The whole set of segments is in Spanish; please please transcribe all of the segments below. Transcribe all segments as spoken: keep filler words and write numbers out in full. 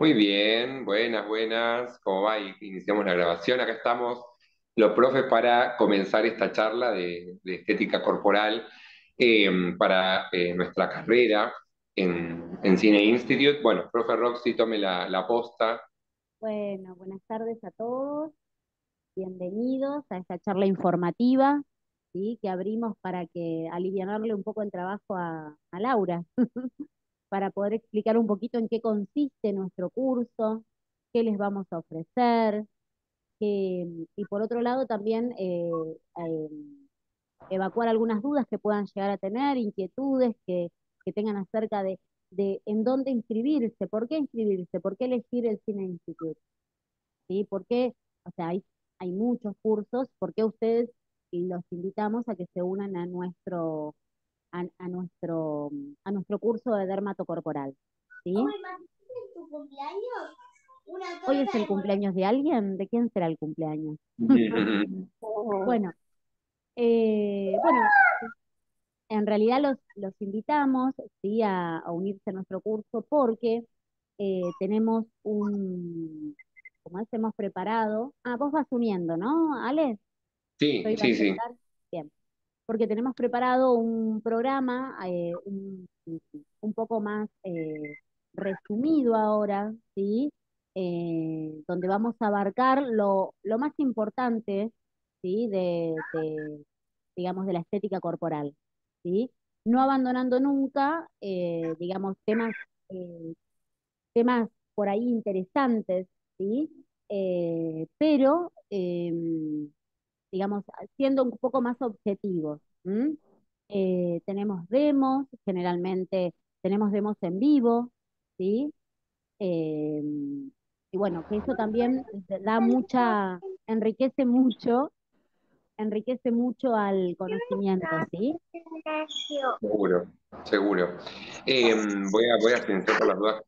Muy bien, buenas, buenas. ¿Cómo va? Y- Iniciamos la grabación. Acá estamos los profes para comenzar esta charla de, de estética corporal eh, para eh, nuestra carrera en, en Cine Institute. Bueno, profe Roxy, tome la, la posta. Bueno, buenas tardes a todos, bienvenidos a esta charla informativa, ¿sí? Que abrimos para que alivianarle un poco el trabajo a, a Laura, para poder explicar un poquito en qué consiste nuestro curso, qué les vamos a ofrecer, qué- y por otro lado también eh, eh, evacuar algunas dudas que puedan llegar a tener, inquietudes que, que tengan acerca de, de en dónde inscribirse, por qué inscribirse, por qué elegir el Cine Institute. ¿Sí? ¿Por qué? O sea, hay, hay muchos cursos, ¿por qué ustedes y los invitamos a que se unan a nuestro, a, a nuestro, a nuestro curso de dermatocorporal? ¿Sí? ¿Es tu cumpleaños? Una ¿Hoy es torta el de bolón. cumpleaños de alguien? ¿De quién será el cumpleaños? Bueno, eh, bueno, en realidad los, los invitamos, ¿sí? a, a unirse a nuestro curso porque eh, tenemos un, como es, hemos preparado, ah, vos vas uniendo, ¿no, Ale? Yo Sí, iba a sí, sí. aceptar. Bien, porque tenemos preparado un programa eh, un, un poco más eh, resumido ahora, ¿sí? Eh, donde vamos a abarcar lo, lo más importante, ¿sí? De, de, digamos, de la estética corporal, ¿sí? No abandonando nunca, eh, digamos, temas, eh, temas por ahí interesantes, ¿sí? Eh, pero em, digamos, siendo un poco más objetivos. ¿M? Eh, tenemos demos, generalmente tenemos demos en vivo, ¿sí? Eh, y bueno, que eso también da mucha, enriquece mucho, enriquece mucho al conocimiento, ¿sí? Seguro, seguro. Eh, voy a, voy a silenciar por las dudas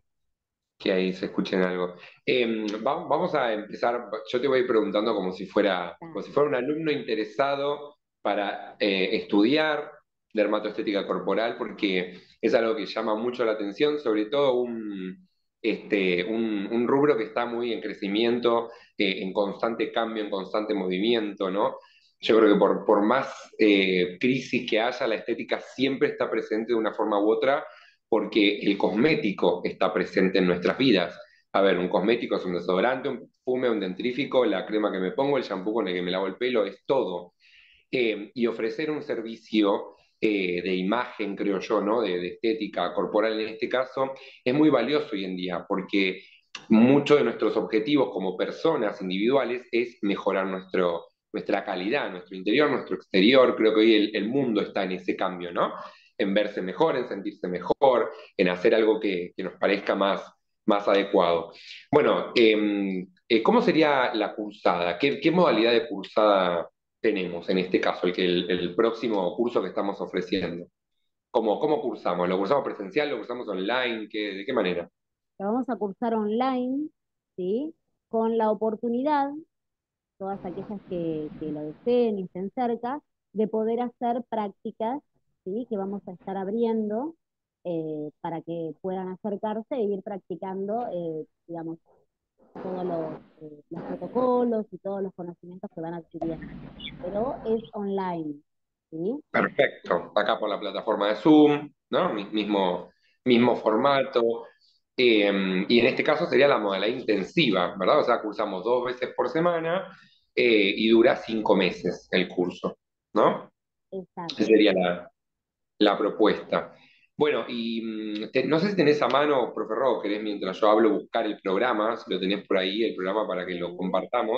que ahí se escuchen algo. Eh, va- vamos a empezar, yo te voy a ir preguntando como si fuera, como si Dale. fuera un alumno interesado para eh, estudiar dermatoestética corporal, porque es algo que llama mucho la atención, sobre todo un, este, un, un rubro que está muy en crecimiento, eh, en constante cambio, en constante movimiento, ¿no? Yo creo que por, por más eh, crisis que haya, la estética siempre está presente de una forma u otra porque el cosmético está presente en nuestras vidas. A ver, un cosmético es un desodorante, un perfume, un dentrífico, la crema que me pongo, el shampoo con el que me lavo el pelo, es todo. Eh, y ofrecer un servicio eh, de imagen, creo yo, ¿no? De, de estética corporal en este caso, es muy valioso hoy en día porque muchos de nuestros objetivos como personas individuales es mejorar nuestro, nuestra calidad, nuestro interior, nuestro exterior. Creo que hoy el, el mundo está en ese cambio, ¿no? En verse mejor, en sentirse mejor, en hacer algo que, que nos parezca más, más adecuado. Bueno, eh, eh, ¿cómo sería la cursada? ¿Qué, qué modalidad de cursada tenemos en este caso, el, que el, el próximo curso que estamos ofreciendo? ¿Cómo, cómo cursamos? ¿Lo cursamos presencial? ¿Lo cursamos online? ¿Qué, ¿de qué manera? Lo vamos a cursar online, ¿sí? Con la oportunidad, todas aquellas que, que lo deseen y estén cerca, de poder hacer prácticas, ¿sí? Que vamos a estar abriendo eh, para que puedan acercarse e ir practicando, eh, digamos, todos los, eh, los protocolos y todos los conocimientos que van adquiriendo. Pero es online, ¿sí? Perfecto. Acá por la plataforma de Zoom, ¿no? Mi- Mismo, mismo formato. Eh, y en este caso sería la modalidad intensiva, ¿verdad? O sea, cursamos dos veces por semana eh, y dura cinco meses el curso, ¿no? Esa Exacto. sería la, la propuesta. Bueno, y mm, te- no sé si tenés a mano, profe Ro, querés mientras yo hablo buscar el programa, si lo tenés por ahí, el programa para que lo Sí, compartamos.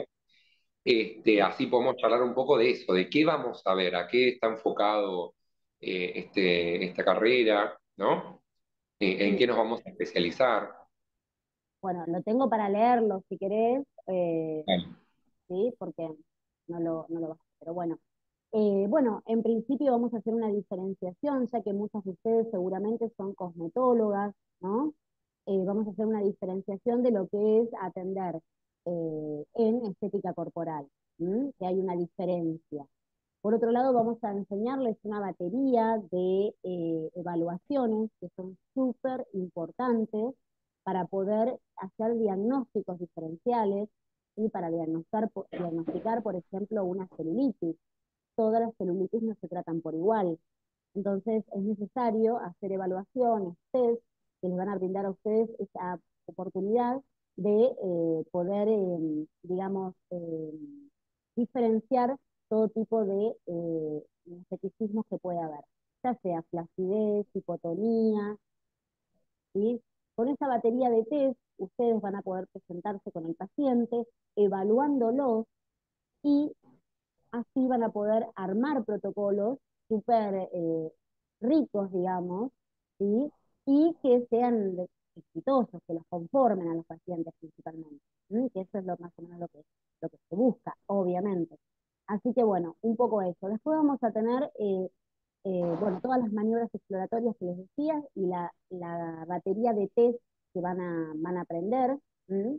Este, sí. así podemos charlar un poco de eso, de qué vamos a ver, a qué está enfocado eh, este, esta carrera, ¿no? Eh, en Sí. qué nos vamos a especializar. Bueno, lo tengo para leerlo si querés, eh, Vale. ¿sí? Porque no lo, no lo vas a hacer. Pero bueno, Eh, bueno, en principio vamos a hacer una diferenciación, ya que muchas de ustedes seguramente son cosmetólogas, ¿no? Eh, vamos a hacer una diferenciación de lo que es atender eh, en estética corporal, ¿m? Que hay una diferencia. Por otro lado, vamos a enseñarles una batería de eh, evaluaciones que son súper importantes para poder hacer diagnósticos diferenciales y para diagnosticar, diagnosticar, por ejemplo, una celulitis. Todas las celulitis no se tratan por igual. Entonces es necesario hacer evaluaciones, test, que les van a brindar a ustedes esa oportunidad de eh, poder, eh, digamos, eh, diferenciar todo tipo de eh, esteticismos que puede haber, ya sea flacidez, hipotonía, ¿sí? Con esa batería de test, ustedes van a poder presentarse con el paciente, evaluándolos y así van a poder armar protocolos súper eh, ricos, digamos, ¿sí? Y que sean exitosos, que los conformen a los pacientes principalmente, ¿sí? Que eso es lo, más o menos lo que, lo que se busca, obviamente. Así que bueno, un poco eso. Después vamos a tener, eh, eh, bueno, todas las maniobras exploratorias que les decía y la, la batería de test que van a, van a aprender. ¿Sí?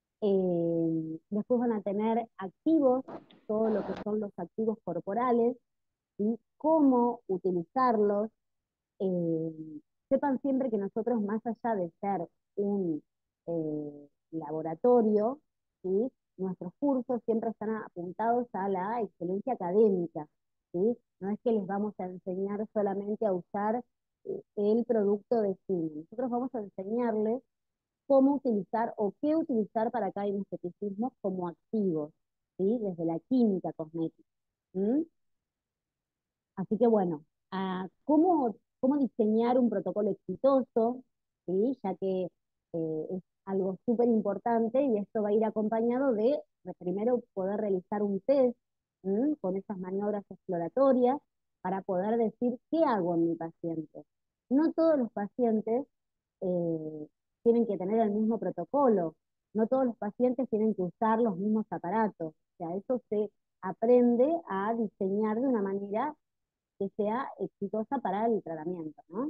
Eh, después van a tener activos, todo lo que son los activos corporales, y cómo utilizarlos. Eh, sepan siempre que nosotros, más allá de ser un eh, laboratorio, ¿sí? Nuestros cursos siempre están apuntados a la excelencia académica, ¿sí? No es que les vamos a enseñar solamente a usar eh, el producto de cine. Nosotros vamos a enseñarles cómo utilizar o qué utilizar para cada esteticismo como activos, ¿sí? Desde la química cosmética. ¿Sí? Así que bueno, ah, ¿cómo, cómo diseñar un protocolo exitoso? ¿Sí? Ya que eh, es algo súper importante y esto va a ir acompañado de, de primero poder realizar un test, ¿sí? Con esas maniobras exploratorias para poder decir qué hago en mi paciente. No todos los pacientes eh, tienen que tener el mismo protocolo, no todos los pacientes tienen que usar los mismos aparatos. O sea, eso se aprende a diseñar de una manera que sea exitosa para el tratamiento, ¿no?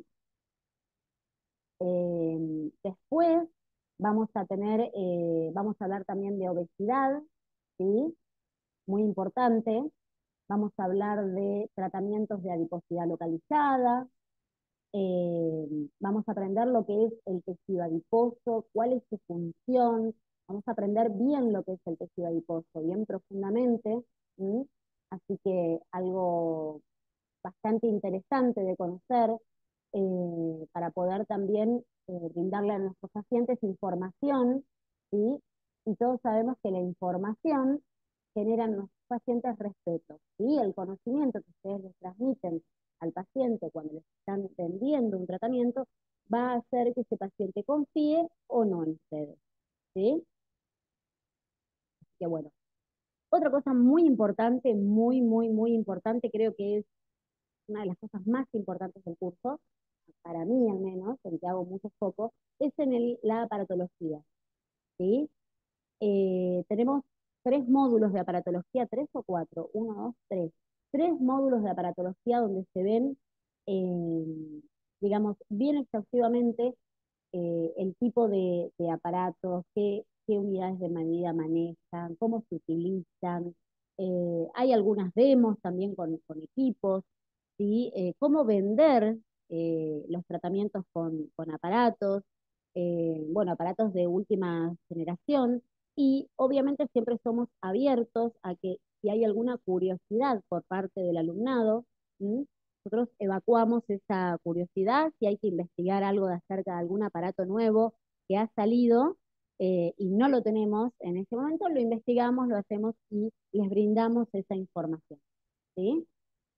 Eh, después vamos a tener, eh, vamos a hablar también de obesidad, ¿sí? Muy importante. Vamos a hablar de tratamientos de adiposidad localizada. Eh, vamos a aprender lo que es el tejido adiposo, cuál es su función. Vamos a aprender bien lo que es el tejido adiposo, bien profundamente. ¿Sí? Así que algo bastante interesante de conocer eh, para poder también eh, brindarle a nuestros pacientes información, ¿sí? Y todos sabemos que la información genera en nuestros pacientes respeto, ¿sí? El conocimiento que ustedes les transmiten al paciente cuando les están vendiendo un tratamiento va a hacer que ese paciente confíe o no en ustedes, ¿sí? Así que bueno, otra cosa muy importante, muy, muy, muy importante, creo que es una de las cosas más importantes del curso, para mí al menos, en que hago mucho foco, es en el, la aparatología, ¿sí? Eh, tenemos tres módulos de aparatología, tres o cuatro, uno, dos, tres. Tres módulos de aparatología donde se ven, eh, digamos, bien exhaustivamente eh, el tipo de, de aparatos, qué, qué unidades de medida manejan, cómo se utilizan. Eh, hay algunas demos también con, con equipos, ¿sí? Eh, cómo vender eh, los tratamientos con, con aparatos, eh, bueno, aparatos de última generación, y obviamente siempre somos abiertos a que si hay alguna curiosidad por parte del alumnado, ¿sí? Nosotros evacuamos esa curiosidad, si hay que investigar algo de acerca de algún aparato nuevo que ha salido eh, y no lo tenemos en este momento, lo investigamos, lo hacemos y les brindamos esa información, ¿sí?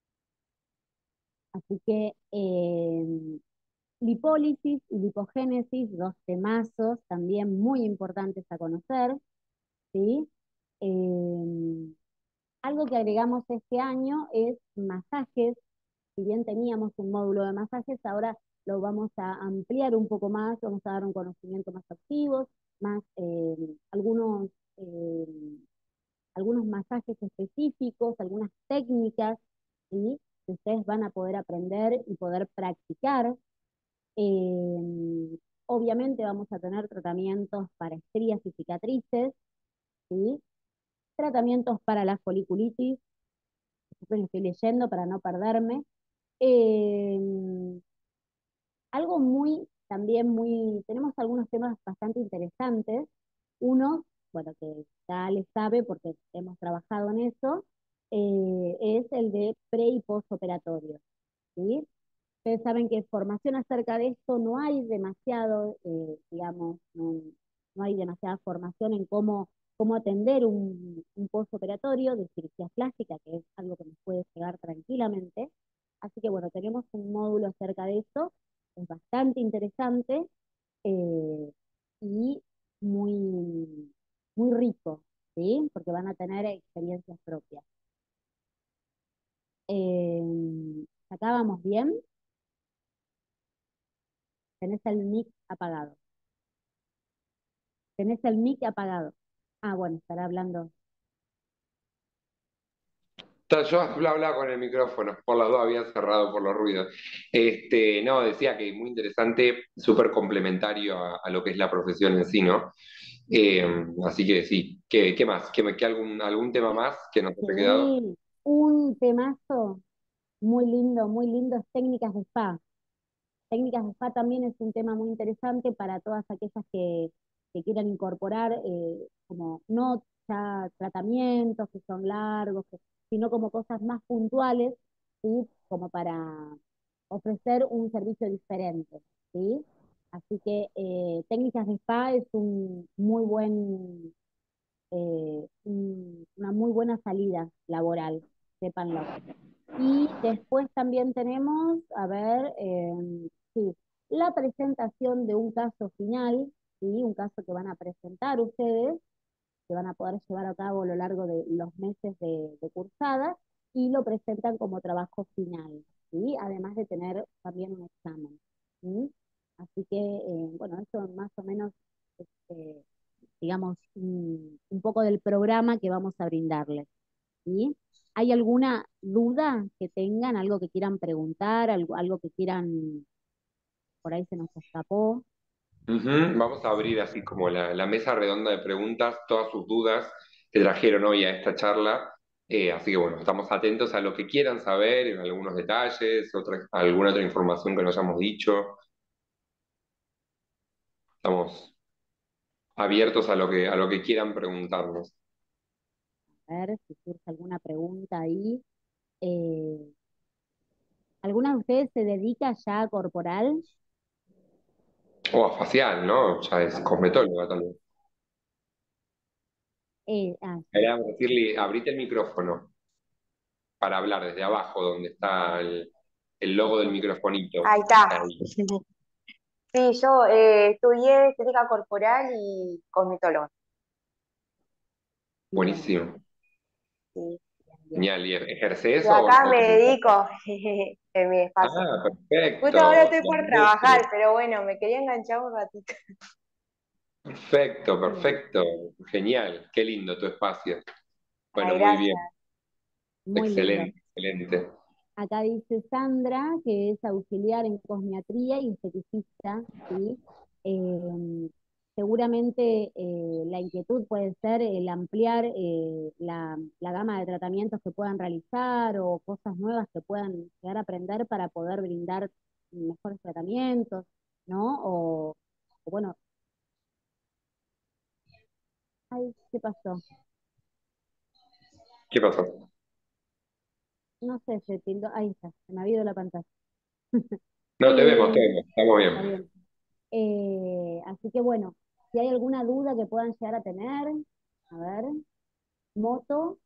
Así que eh, lipólisis y lipogénesis, dos temazos también muy importantes a conocer, ¿sí? Eh, algo que agregamos este año es masajes. Si bien teníamos un módulo de masajes, ahora lo vamos a ampliar un poco más, vamos a dar un conocimiento más activo, más eh, algunos, eh, algunos masajes específicos, algunas técnicas, ¿sí? Que ustedes van a poder aprender y poder practicar. Eh, obviamente vamos a tener tratamientos para estrías y cicatrices, ¿sí? Tratamientos para la foliculitis, siempre lo estoy leyendo para no perderme. Eh, algo muy también muy, tenemos algunos temas bastante interesantes. Uno, bueno, que ya les sabe porque hemos trabajado en eso, eh, es el de pre y postoperatorio, ¿sí? Ustedes saben que formación acerca de esto no hay demasiado, eh, digamos, no, no hay demasiada formación en cómo, cómo atender un, un postoperatorio de cirugía plástica, que es algo que nos puede llegar tranquilamente. Así que bueno, tenemos un módulo acerca de esto, es bastante interesante eh, y muy, muy rico, ¿sí? Porque van a tener experiencias propias. Eh, ¿Acá vamos bien? Tenés el mic apagado. Tenés el mic apagado. Ah, bueno, estará hablando. Ta- Yo hablaba con el micrófono, por las dos había cerrado por los ruidos. Este, no, decía que muy interesante, súper complementario a, a lo que es la profesión en sí, ¿no? Eh, Así que sí, ¿qué, qué más? ¿Qué, me- qué algún, algún tema más que nos haya quedado? Sí, un temazo muy lindo, muy lindo es técnicas de spa. Técnicas de spa también es un tema muy interesante para todas aquellas que, que quieran incorporar, eh, como no ya tratamientos que son largos, que- sino como cosas más puntuales, ¿sí? Como para ofrecer un servicio diferente, ¿sí? Así que eh, técnicas de spa es un muy buen, eh, un- una muy buena salida laboral, sépanlo. Y después también tenemos, a ver, eh, sí, la presentación de un caso final, ¿sí? Un caso que van a presentar ustedes, que van a poder llevar a cabo a lo largo de los meses de, de cursada, y lo presentan como trabajo final, ¿sí? Además de tener también un examen, ¿sí? Así que, eh, bueno, eso más o menos, este, digamos, un, un poco del programa que vamos a brindarles. ¿Sí? ¿Hay alguna duda que tengan, algo que quieran preguntar, algo, algo que quieran, por ahí se nos escapó? Ujú. Vamos a abrir así como la, la mesa redonda de preguntas, todas sus dudas que trajeron hoy a esta charla. Eh, así que bueno, estamos atentos a lo que quieran saber, en algunos detalles, otra, alguna otra información que nos hayamos dicho. Estamos abiertos a lo que, a lo que quieran preguntarnos. A ver si surge alguna pregunta ahí. Eh, ¿Alguna de ustedes se dedica ya a corporal? O a facial, ¿no? Ya es cosmetóloga tal vez. Eh, ah, sí. Era decirle, abrite el micrófono para hablar desde abajo, donde está el, el logo del microfonito. Ahí está. Ahí. Sí, yo eh, estudié estética corporal y cosmetóloga. Bien, Buenísimo. Sí. bien, bien. Genial. ¿Y ejerces Y o, acá o me te dedicas? dedico en mi espacio. Ah, Justo ahora perfecto. estoy por Las trabajar, veces. pero bueno, me quería enganchar un ratito. Perfecto, Bien. perfecto. Genial. Qué lindo tu espacio. Bueno, Ay, muy gracias. bien. Muy lindo. Excelente, excelente. Acá dice Sandra, que es auxiliar en cosmiatría y esteticista, ¿sí? Eh, Seguramente eh, la inquietud puede ser el ampliar eh, la, la gama de tratamientos que puedan realizar o cosas nuevas que puedan llegar a aprender para poder brindar mejores tratamientos, ¿no? O, o bueno, ay, ¿qué pasó? ¿Qué pasó? No sé, se tildó, ahí está, se me ha ido la pantalla. No, te vemos, te Eh, vemos. Estamos Está bien. bien. Eh, así que bueno, si hay alguna duda que puedan llegar a tener, a ver, moto,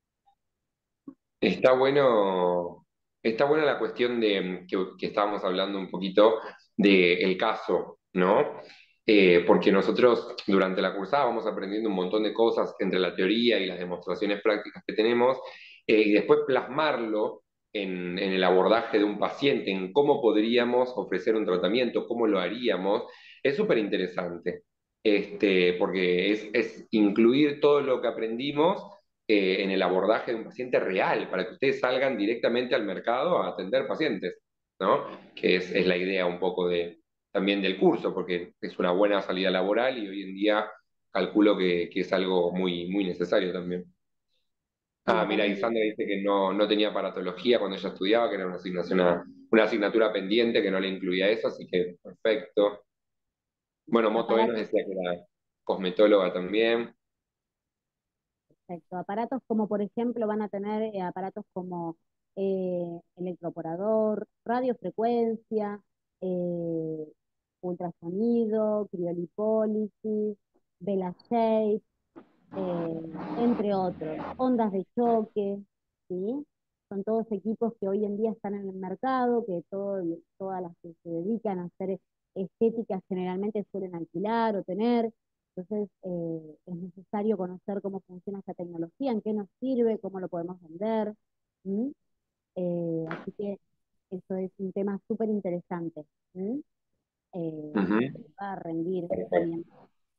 Está bueno, está buena la cuestión de que, que estábamos hablando un poquito del caso, ¿no? Eh, porque nosotros durante la cursada vamos aprendiendo un montón de cosas entre la teoría y las demostraciones prácticas que tenemos, eh, y después plasmarlo en, en el abordaje de un paciente, en cómo podríamos ofrecer un tratamiento, cómo lo haríamos, es súper interesante, este, porque es, es incluir todo lo que aprendimos eh, en el abordaje de un paciente real, para que ustedes salgan directamente al mercado a atender pacientes, ¿no? Que es, es la idea un poco de, también del curso, porque es una buena salida laboral y hoy en día calculo que, que es algo muy, muy necesario también. sí, Ah, mira, y totalmente. Sandra dice que no, no tenía paratología cuando ella estudiaba, que era una asignación a, una asignatura pendiente que no le incluía eso, así que perfecto. Bueno, Moto E nos Aparatos, decía que era cosmetóloga también. perfecto. Aparatos como, por ejemplo, van a tener eh, aparatos como eh, electroporador, radiofrecuencia, eh, ultrasonido, criolipólisis, Vela Shape, eh, entre otros, ondas de choque, ¿sí? Son todos equipos que hoy en día están en el mercado, que todo, todas las que se dedican a hacer estéticas generalmente suelen alquilar o tener. Entonces, eh, es necesario conocer cómo funciona esta tecnología, en qué nos sirve, cómo lo podemos vender. ¿Mm? Eh, así que eso es un tema súper interesante. ¿Mm? Eh, Ujú. que va a rendir, Perfecto. obviamente.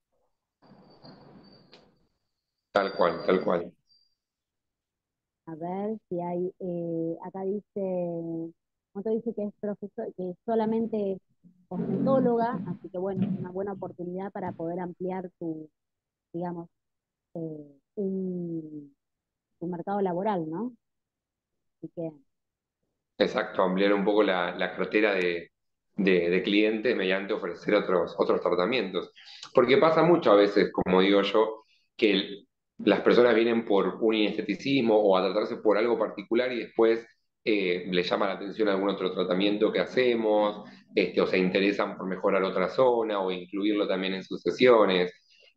Tal cual, tal cual. A ver si hay, eh, acá dice, otro dice que es profesor, que es solamente cosmetóloga, así que bueno, es una buena oportunidad para poder ampliar tu, digamos, eh, un- tu mercado laboral, ¿no? Así que, Exacto, ampliar un poco la, la cartera de, de, de clientes mediante ofrecer otros, otros tratamientos. Porque pasa mucho a veces, como digo yo, que el- las personas vienen por un inesteticismo o a tratarse por algo particular y después eh, les llama la atención algún otro tratamiento que hacemos, este, o se interesan por mejorar otra zona o incluirlo también en sus sesiones,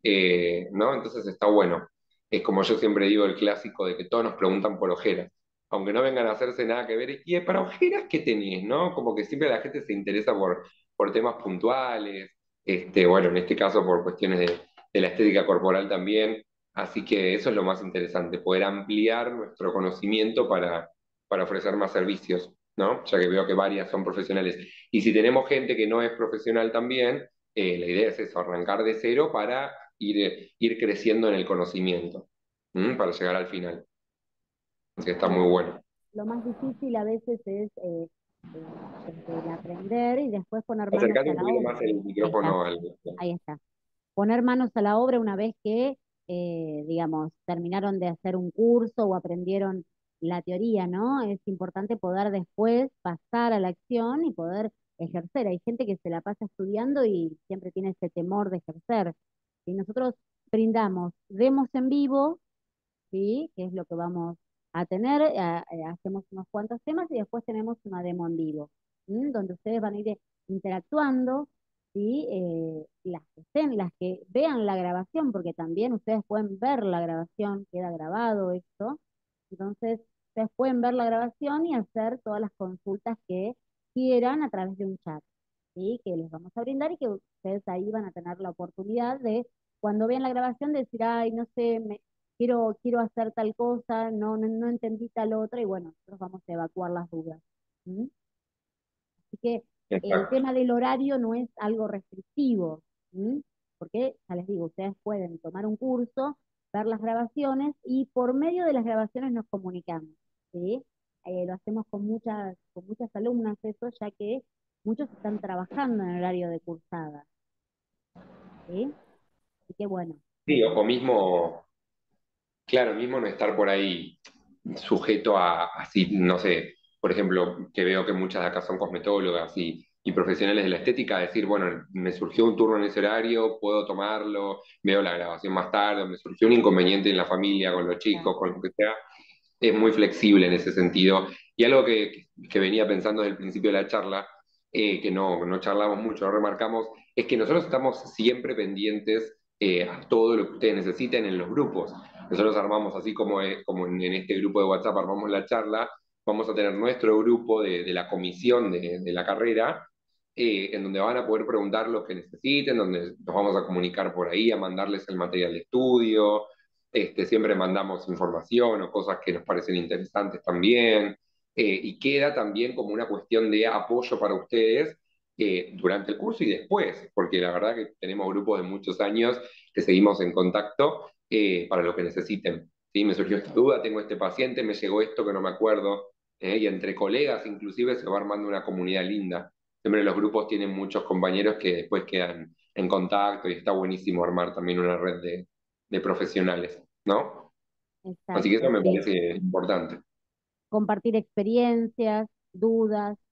eh, ¿no? Entonces está bueno. Es como yo siempre digo, el clásico de que todos nos preguntan por ojeras aunque no vengan a hacerse nada que ver. Y para ojeras, ¿qué tenés, no? Como que siempre la gente se interesa por, por temas puntuales, este, bueno, en este caso por cuestiones de, de la estética corporal también. Así que eso es lo más interesante, poder ampliar nuestro conocimiento para, para ofrecer más servicios, ¿no? Ya que veo que varias son profesionales. Y si tenemos gente que no es profesional también, eh, la idea es eso, arrancar de cero para ir, ir creciendo en el conocimiento, ¿m? Para llegar al final. Así que está sí, muy bueno. lo más difícil a veces es eh, eh, desde el aprender y después poner manos Acercate a un la poquito obra. más el Ahí está, micrófono al... ahí está. Poner manos a la obra una vez que, eh, digamos, terminaron de hacer un curso o aprendieron la teoría, ¿no? Es importante poder después pasar a la acción y poder ejercer. Hay gente que se la pasa estudiando y siempre tiene ese temor de ejercer. Si nosotros brindamos demos en vivo, ¿sí? Que es lo que vamos a tener. A- eh, hacemos unos cuantos temas y después tenemos una demo en vivo, ¿m? Donde ustedes van a ir interactuando, ¿sí? Eh, las que estén, las que vean la grabación, porque también ustedes pueden ver la grabación, queda grabado esto. Entonces, ustedes pueden ver la grabación y hacer todas las consultas que quieran a través de un chat, ¿sí? Que les vamos a brindar y que ustedes ahí van a tener la oportunidad de, cuando vean la grabación, decir, ay, no sé, me, quiero, quiero hacer tal cosa, no, no, no entendí tal otra, y bueno, nosotros vamos a evacuar las dudas. ¿Mm? Así que el Exacto. tema del horario no es algo restrictivo, ¿m? Porque, ya les digo, ustedes pueden tomar un curso, ver las grabaciones y por medio de las grabaciones nos comunicamos, ¿sí? Eh, lo hacemos con muchas, con muchas alumnas eso, ya que muchos están trabajando en horario de cursada, ¿sí? Así que bueno, Sí, o o mismo, claro, mismo no estar por ahí sujeto a, así, no sé, por ejemplo, que veo que muchas de acá son cosmetólogas y, y profesionales de la estética, decir, bueno, me surgió un turno en ese horario, puedo tomarlo, veo la grabación más tarde, o me surgió un inconveniente en la familia, con los chicos, con lo que sea, es muy flexible en ese sentido. Y algo que, que venía pensando desde el principio de la charla, eh, que no, no charlamos mucho, no remarcamos, es que nosotros estamos siempre pendientes eh, a todo lo que ustedes necesiten en los grupos. Nosotros armamos, así como, es, como en, en este grupo de WhatsApp armamos la charla, vamos a tener nuestro grupo de, de la comisión de, de la carrera, eh, en donde van a poder preguntar lo que necesiten, donde nos vamos a comunicar por ahí, a mandarles el material de estudio, este, siempre mandamos información o cosas que nos parecen interesantes también, eh, y queda también como una cuestión de apoyo para ustedes eh, durante el curso y después, porque la verdad que tenemos grupos de muchos años que seguimos en contacto eh, para lo que necesiten. ¿Sí? Me surgió esta duda, tengo este paciente, me llegó esto que no me acuerdo, eh, y entre colegas inclusive se va armando una comunidad linda. Siempre los grupos tienen muchos compañeros que después quedan en contacto y está buenísimo armar también una red de, de profesionales, ¿no? Así que eso exacto, me sí. parece importante. Compartir experiencias, dudas,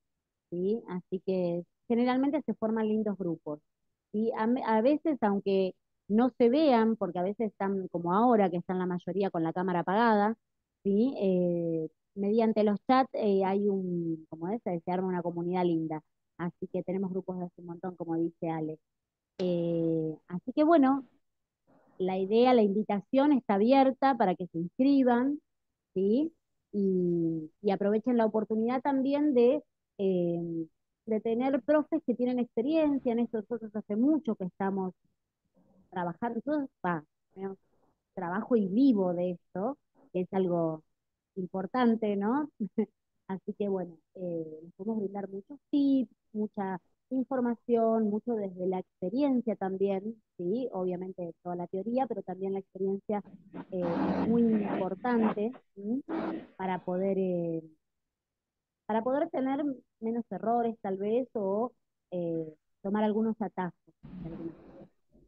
¿sí? Así que generalmente se forman lindos grupos. Y a, me- a veces, aunque no se vean, porque a veces están como ahora, que están la mayoría con la cámara apagada, ¿sí? Eh, mediante los chats eh, hay un, como es, se arma una comunidad linda. Así que tenemos grupos de hace un montón, como dice Ale. Eh, así que bueno, la idea, la invitación está abierta para que se inscriban, ¿sí? Y, y aprovechen la oportunidad también de, eh, de tener profes que tienen experiencia en esto. Nosotros hace mucho que estamos trabajando, nosotros, va, tenemos trabajo y vivo de esto, que es algo importante, ¿no? Así que bueno, eh, les podemos brindar muchos tips, mucha información, mucho desde la experiencia también, ¿sí? Obviamente toda la teoría, pero también la experiencia eh, es muy importante, ¿sí? Para poder, eh, para poder tener menos errores tal vez o eh, tomar algunos atajos de algunas cosas.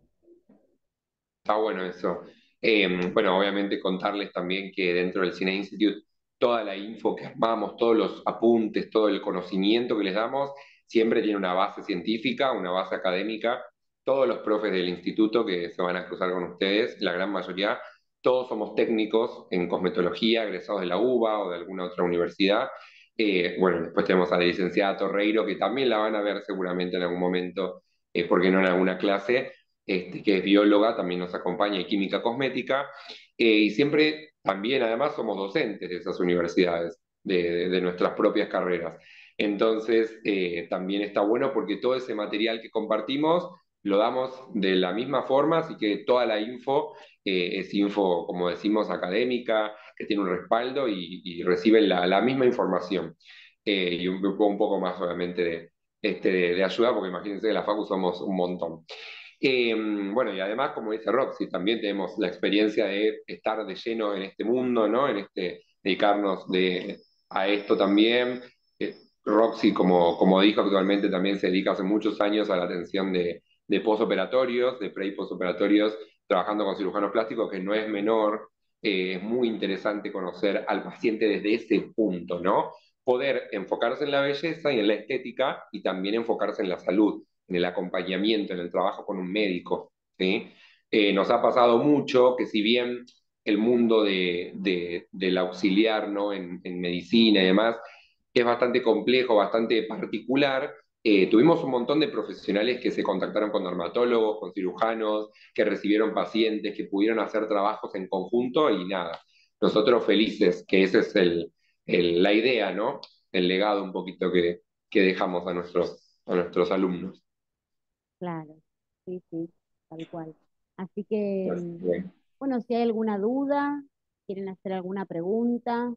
Está bueno eso. Eh, bueno, obviamente contarles también que dentro del Cine Institute toda la info que armamos, todos los apuntes, todo el conocimiento que les damos, siempre tiene una base científica, una base académica. Todos los profes del instituto que se van a cruzar con ustedes, la gran mayoría, todos somos técnicos en cosmetología, egresados de la UBA o de alguna otra universidad. Eh, bueno, después tenemos a la licenciada Torreiro, que también la van a ver seguramente en algún momento, eh, ¿por qué no en alguna clase? Este, que es bióloga, también nos acompaña en química cosmética, eh, y siempre también además somos docentes de esas universidades, de, de- de nuestras propias carreras. Entonces, eh, también está bueno porque todo ese material que compartimos lo damos de la misma forma, así que toda la info eh, es info, como decimos, académica, que tiene un respaldo y, y reciben la, la misma información. Eh, y un, un poco más, obviamente, de, este, de, de ayuda, porque imagínense que la Facu somos un montón. Eh, bueno, y además, como dice Roxy, también tenemos la experiencia de estar de lleno en este mundo, ¿no? En este, dedicarnos de, a esto también. Eh, Roxy, como, como dijo actualmente, también se dedica hace muchos años a la atención de, de posoperatorios, de pre y posoperatorios, trabajando con cirujanos plásticos, que no es menor. Eh, es muy interesante conocer al paciente desde ese punto, ¿no? Poder enfocarse en la belleza y en la estética y también enfocarse en la salud, en el acompañamiento, en el trabajo con un médico, ¿sí? Eh, nos ha pasado mucho que si bien el mundo de, de, del auxiliar, ¿no? En, en, medicina y demás es bastante complejo, bastante particular, eh, tuvimos un montón de profesionales que se contactaron con dermatólogos, con cirujanos, que recibieron pacientes, que pudieron hacer trabajos en conjunto y nada, nosotros felices, que esa es el, el, la idea, ¿no? El legado un poquito que, que dejamos a nuestros, a nuestros alumnos. Claro, sí, sí, tal cual. Así que, Así mm, que, bueno, si hay alguna duda, quieren hacer alguna pregunta,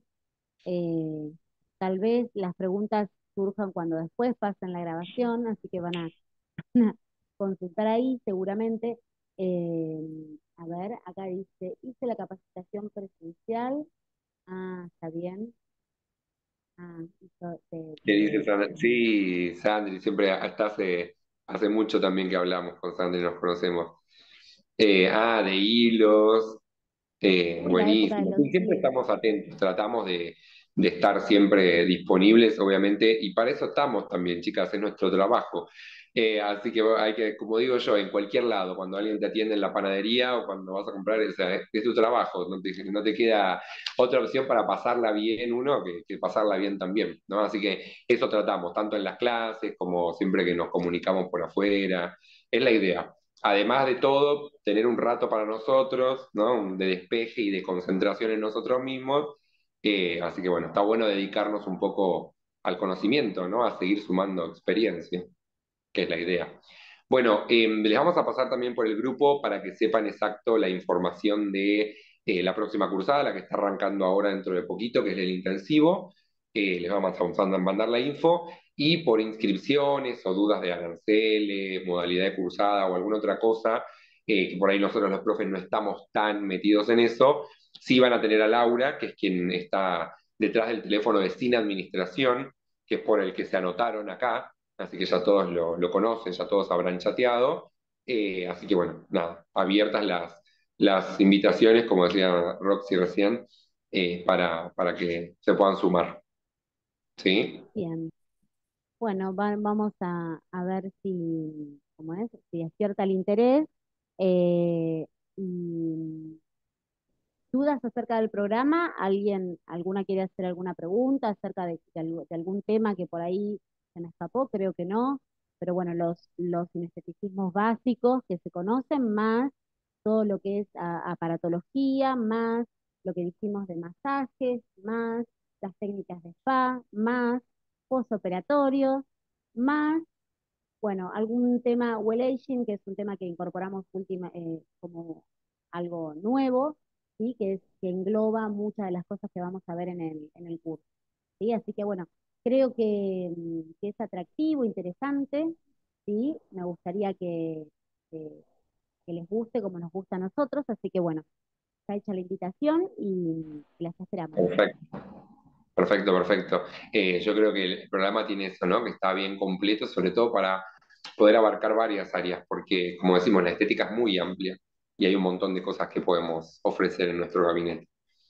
eh, tal vez las preguntas surjan cuando después pasen la grabación, así que van a consultar ahí seguramente. Eh, a ver, acá dice, hice la capacitación presencial. Ah, está bien. Ah, hizo de, ¿qué dice de- Sandra? Sí, Sandri, siempre hasta hace, hace mucho también que hablamos con Sandri, nos conocemos. Eh, ah, de hilos, eh, sí, la época de buenísimo. los Sí, siempre hilos. estamos atentos, tratamos de, de estar siempre disponibles, obviamente, y para eso estamos también, chicas, es nuestro trabajo. Eh, así que hay que, como digo yo, en cualquier lado, cuando alguien te atiende en la panadería o cuando vas a comprar, o sea, es, es tu trabajo, no te, no te queda otra opción para pasarla bien uno que, que pasarla bien también, ¿no? Así que eso tratamos, tanto en las clases como siempre que nos comunicamos por afuera, es la idea. Además de todo, tener un rato para nosotros, ¿no? De despeje y de concentración en nosotros mismos. Eh, así que bueno, está bueno dedicarnos un poco al conocimiento, ¿no? A seguir sumando experiencia, que es la idea. Bueno, eh, les vamos a pasar también por el grupo para que sepan exacto la información de eh, la próxima cursada, la que está arrancando ahora dentro de poquito, que es el intensivo. Eh, les vamos a mandar la info y por inscripciones o dudas de aranceles, modalidad de cursada o alguna otra cosa, eh, que por ahí nosotros los profes no estamos tan metidos en eso, sí van a tener a Laura, que es quien está detrás del teléfono de Sin Administración, que es por el que se anotaron acá, así que ya todos lo, lo conocen, ya todos habrán chateado. Eh, así que bueno, nada, abiertas las, las invitaciones, como decía Roxy recién, eh, para, para que se puedan sumar. ¿Sí? Bien. Bueno, va- vamos a, a ver si, ¿cómo es? Si despierta el interés. Eh, y dudas acerca del programa, ¿alguien, alguna quiere hacer alguna pregunta acerca de, de algu- de algún tema que por ahí se me escapó? Creo que no, pero bueno, los, los sinesteticismos básicos que se conocen, más todo lo que es a- aparatología, más lo que dijimos de masajes, más las técnicas de spa, más postoperatorios, más, bueno, algún tema well aging, que es un tema que incorporamos última, eh, como algo nuevo, ¿sí? Que, es, que engloba muchas de las cosas que vamos a ver en el, en el curso, ¿sí? Así que bueno, creo que, mm, que es atractivo, interesante, ¿sí? Me gustaría que, que, que les guste como nos gusta a nosotros, así que bueno, está hecha la invitación y las esperamos. Perfecto. Perfecto, perfecto. Eh, yo creo que el programa tiene eso, ¿no? Que está bien completo, sobre todo para poder abarcar varias áreas, porque, como decimos, la estética es muy amplia y hay un montón de cosas que podemos ofrecer en nuestro gabinete.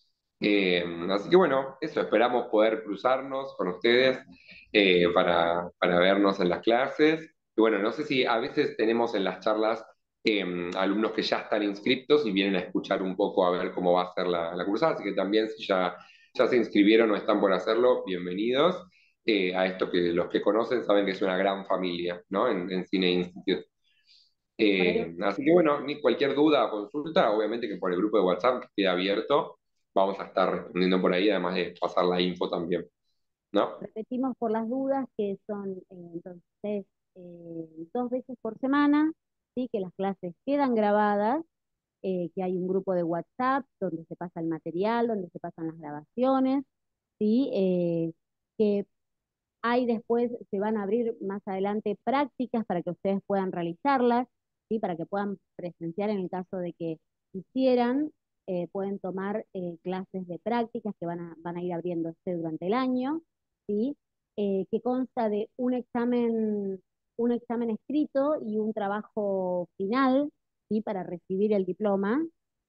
Eh, así que bueno, eso, esperamos poder cruzarnos con ustedes eh, para, para vernos en las clases. Y bueno, no sé si a veces tenemos en las charlas eh, alumnos que ya están inscriptos y vienen a escuchar un poco a ver cómo va a ser la, la cursada, así que también si ya, ya se inscribieron o están por hacerlo, bienvenidos. Eh, a esto que los que conocen saben que es una gran familia, ¿no? En, en Cine Institute. Por ahí, Eh, así que bueno, ni cualquier duda o consulta, obviamente que por el grupo de WhatsApp que queda abierto, vamos a estar respondiendo por ahí, además de pasar la info también, ¿no? repetimos por las dudas que son eh, entonces eh, dos veces por semana, ¿sí? Que las clases quedan grabadas, eh, que hay un grupo de WhatsApp donde se pasa el material, donde se pasan las grabaciones, ¿sí? Eh, que hay después, se van a abrir más adelante prácticas para que ustedes puedan realizarlas, ¿sí? Para que puedan presenciar en el caso de que quisieran, eh, pueden tomar eh, clases de prácticas que van a, van a ir abriéndose durante el año, ¿sí? Eh, que consta de un examen, un examen escrito y un trabajo final, ¿sí? Para recibir el diploma.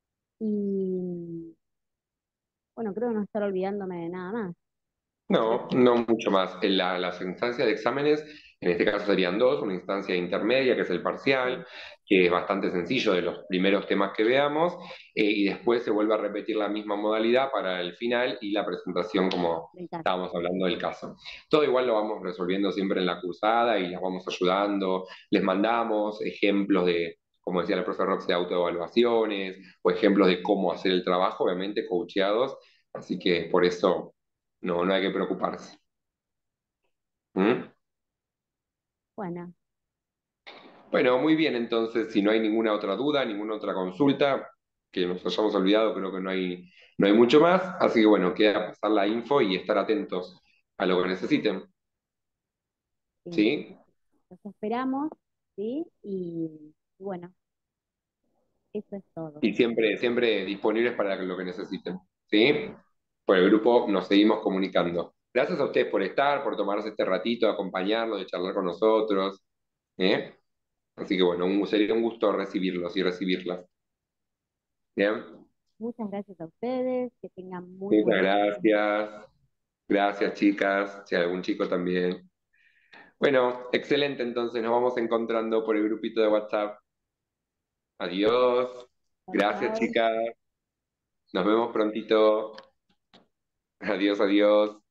Y bueno, creo no estar olvidándome de nada más. Creo No, no mucho más. En la- las instancias de exámenes, en este caso serían dos, una instancia intermedia, que es el que parcial, que es bastante sencillo de los primeros temas que veamos, eh, y después se vuelve a repetir la misma modalidad para el final y la presentación, como del caso. estábamos hablando del caso. Todo igual lo vamos resolviendo siempre en la cursada y las vamos ayudando, les mandamos ejemplos de, como decía la profesora Rox, de autoevaluaciones o ejemplos de cómo hacer el trabajo, obviamente coacheados, así que por eso no, no hay que preocuparse. ¿Mm? Bueno, Bueno, muy bien, entonces, si no hay ninguna otra duda, ninguna otra consulta que nos hayamos olvidado, creo que no hay, no hay mucho más. Así que bueno, queda pasar la info y estar atentos a lo que necesiten. sí, ¿Sí? los esperamos, ¿sí? Y bueno, eso es todo. Y siempre, siempre disponibles para lo que necesiten. ¿Sí? Por el grupo nos seguimos comunicando. Gracias a ustedes por estar, por tomarse este ratito, de acompañarnos, de charlar con nosotros. ¿Eh? Así que bueno, un- sería un gusto recibirlos y recibirlas. Bien. Muchas gracias a ustedes, que tengan muy Muchas buena tarde. gracias. Gracias, chicas. Si hay algún chico también. Bueno, excelente. Entonces nos vamos encontrando por el grupito de WhatsApp. Adiós. Chao, Gracias, chao. chicas. Nos vemos prontito. Adiós, adiós.